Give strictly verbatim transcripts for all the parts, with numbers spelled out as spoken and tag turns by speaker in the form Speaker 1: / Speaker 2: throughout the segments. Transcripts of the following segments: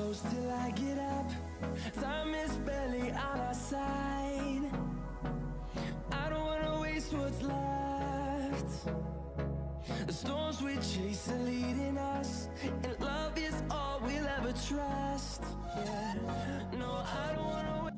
Speaker 1: close till I get up. Time is barely on our side. I don't wanna waste what's left. The storms we chase are leading us, and love is all we'll ever trust. Yeah, no, I don't wanna wait.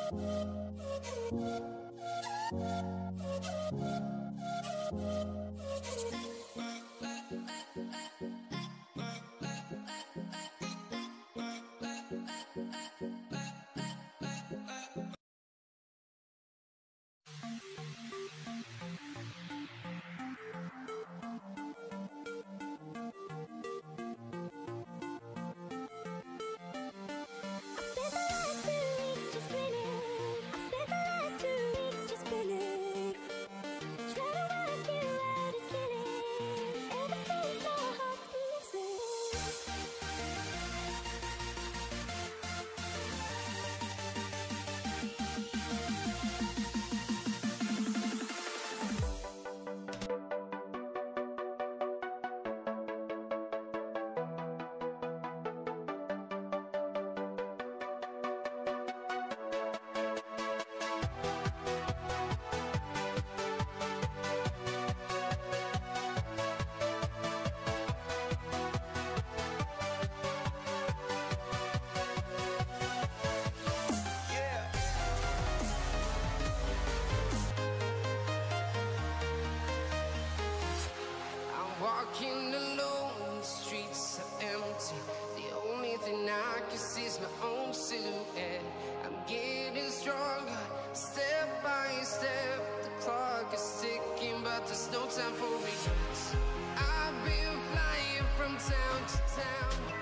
Speaker 2: Walking alone, the streets are empty. The only thing I can see is my own silhouette. I'm getting stronger, step by step. The clock is ticking, but there's no time for regrets. I've been flying from town to town.